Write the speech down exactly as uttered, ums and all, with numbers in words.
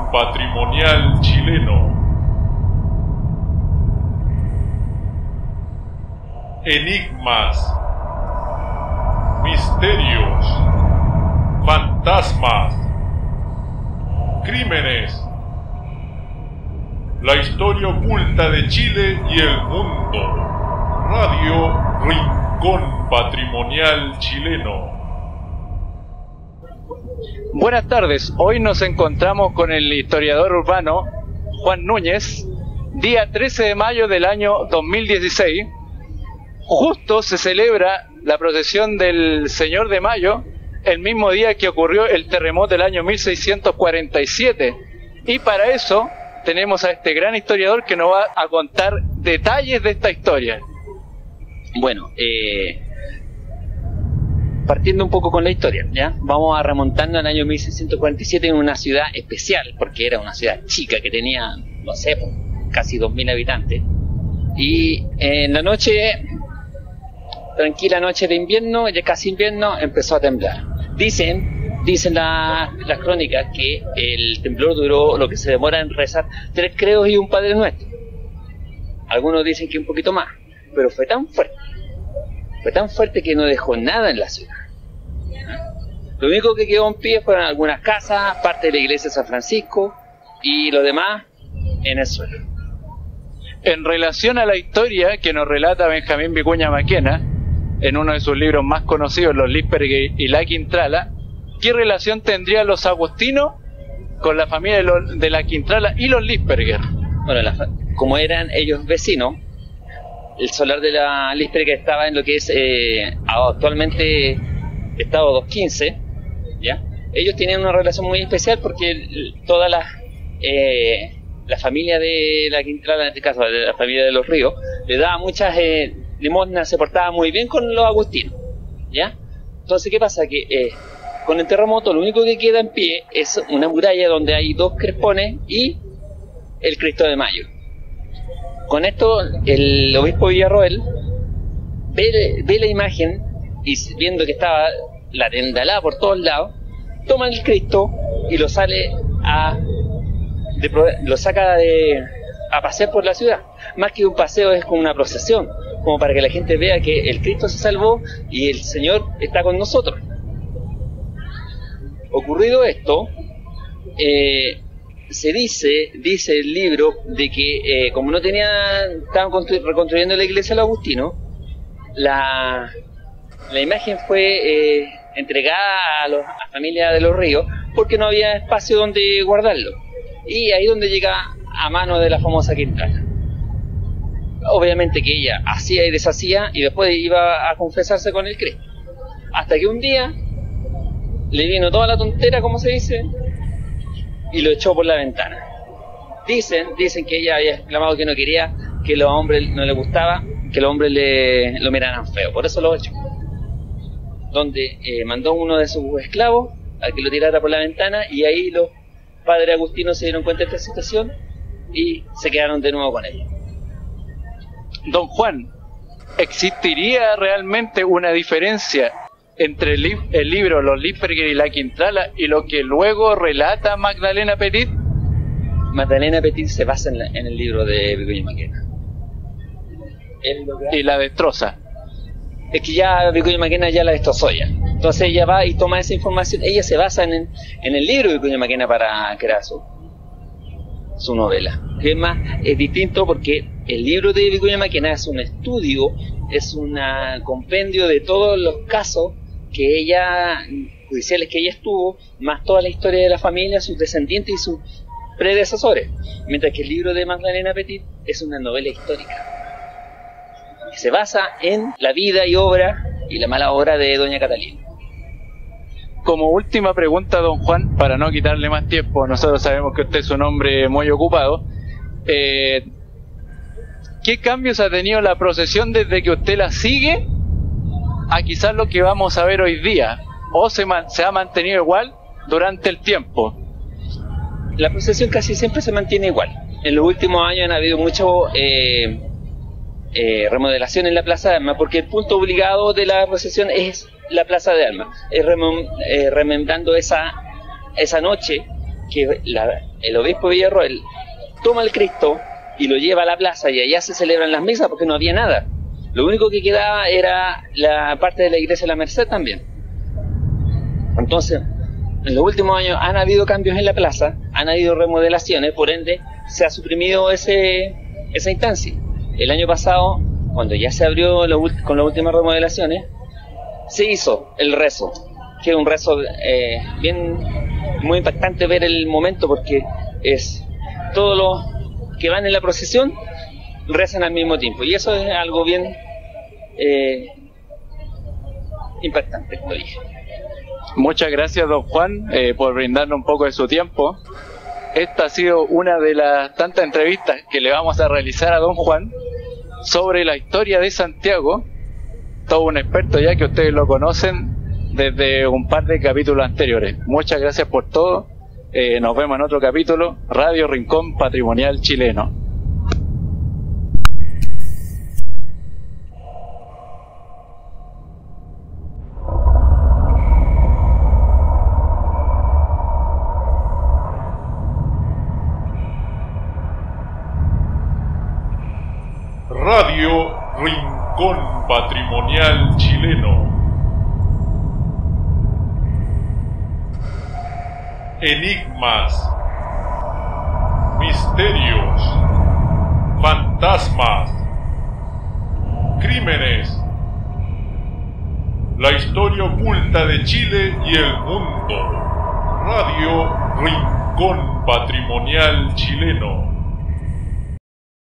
patrimonial chileno. Enigmas, misterios, fantasmas, crímenes, la historia oculta de Chile y el mundo. Radio Rincón Patrimonial Chileno. Buenas tardes, hoy nos encontramos con el historiador urbano Juan Núñez, día trece de mayo del año dos mil dieciséis. Justo se celebra la procesión del Señor de Mayo, el mismo día que ocurrió el terremoto del año mil seiscientos cuarenta y siete. Y para eso tenemos a este gran historiador que nos va a contar detalles de esta historia. Bueno, eh, partiendo un poco con la historia, ¿ya? Vamos a remontarnos al año mil seiscientos cuarenta y siete en una ciudad especial, porque era una ciudad chica que tenía, no sé, casi dos mil habitantes. Y en la noche, tranquila noche de invierno, ya casi invierno, empezó a temblar. Dicen, dicen la, las crónicas que el temblor duró lo que se demora en rezar tres credos y un Padre Nuestro. Algunos dicen que un poquito más, pero fue tan fuerte, fue tan fuerte que no dejó nada en la ciudad. Lo único que quedó en pie fueron algunas casas, parte de la iglesia de San Francisco y lo demás en el suelo. En relación a la historia que nos relata Benjamín Vicuña Maquena, en uno de sus libros más conocidos, Los Lißberger y la Quintrala, ¿qué relación tendrían los agustinos con la familia de, los, de la Quintrala y los Lißberger? Bueno, la, como eran ellos vecinos, el solar de la Lißberger estaba en lo que es eh, actualmente estado doscientos quince, ¿ya? Ellos tenían una relación muy especial porque toda la, eh, la familia de la Quintrala, en este caso la familia de los Ríos, le daba muchas eh, limosnas, se portaba muy bien con los agustinos, ¿ya? Entonces, ¿qué pasa? Que eh, con el terremoto lo único que queda en pie es una muralla donde hay dos crespones y el Cristo de Mayo. Con esto, el obispo Villarroel ve, ve la imagen y viendo que estaba la tendalada por todos lados, toma el Cristo y lo sale a de, lo saca de, a pasear por la ciudad. Más que un paseo, es como una procesión, como para que la gente vea que el Cristo se salvó y el Señor está con nosotros. Ocurrido esto, eh, se dice, dice el libro, de que eh, como no tenían, estaban reconstruyendo la iglesia de los agustinos, la, la imagen fue eh, entregada a, los, a la familia de los Ríos porque no había espacio donde guardarlo. Y ahí donde llega a mano de la famosa Quintrala. Obviamente que ella hacía y deshacía y después iba a confesarse con el Cristo. Hasta que un día le vino toda la tontera, como se dice, y lo echó por la ventana. Dicen, dicen que ella había exclamado que no quería, que los hombres no le gustaba, que los hombres le, lo miraran feo, por eso lo echó. Donde eh, mandó uno de sus esclavos a que lo tirara por la ventana y ahí los padres agustinos se dieron cuenta de esta situación y se quedaron de nuevo con ella. Don Juan, ¿existiría realmente una diferencia entre el, li el libro Los Lißberger y la Quintrala y lo que luego relata Magdalena Petit? Magdalena Petit se basa en, la, en el libro de Vicuña Maquena. Y la destroza. Es que ya Vicuña Maquena ya la destrozó ya. Entonces ella va y toma esa información. Ella se basa en, en el libro de Vicuña Maquena para crear su, su novela. Es más, es distinto porque el libro de Vicuña Maquena es un estudio, es un compendio de todos los casos que ella, judiciales que ella estuvo, más toda la historia de la familia, sus descendientes y sus predecesores. Mientras que el libro de Magdalena Petit es una novela histórica que se basa en la vida y obra y la mala obra de doña Catalina. Como última pregunta, don Juan, para no quitarle más tiempo, nosotros sabemos que usted es un hombre muy ocupado, eh, ¿qué cambios ha tenido la procesión desde que usted la sigue a quizás lo que vamos a ver hoy día? ¿O se, man se ha mantenido igual durante el tiempo? La procesión casi siempre se mantiene igual. En los últimos años han habido mucho eh, eh, remodelación en la Plaza de Armas, porque el punto obligado de la procesión es la Plaza de Armas, es remem eh, remembrando esa, esa noche que la, el obispo Villarroel toma el Cristo y lo lleva a la plaza y allá se celebran las misas porque no había nada. Lo único que quedaba era la parte de la iglesia de la Merced también. Entonces, en los últimos años han habido cambios en la plaza, han habido remodelaciones, por ende se ha suprimido ese, esa instancia. El año pasado, cuando ya se abrió lo, con las últimas remodelaciones, se hizo el rezo, que es un rezo eh, bien muy impactante ver el momento, porque es todos los que van en la procesión rezan al mismo tiempo, y eso es algo bien eh, impactante, lo dije. Muchas gracias, don Juan, eh, por brindarnos un poco de su tiempo. Esta ha sido una de las tantas entrevistas que le vamos a realizar a don Juan sobre la historia de Santiago, todo un experto ya que ustedes lo conocen desde un par de capítulos anteriores. Muchas gracias por todo, eh, nos vemos en otro capítulo. Radio Rincón Patrimonial Chileno. Radio Rincón Patrimonial Chileno. Enigmas, misterios, fantasmas, crímenes, la historia oculta de Chile y el mundo. Radio Rincón Patrimonial Chileno.